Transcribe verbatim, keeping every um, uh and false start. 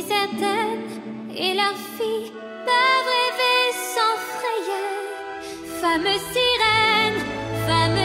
si certaines, et leurs filles peuvent rêver sans frayeur. Fameuse sirène, fameuse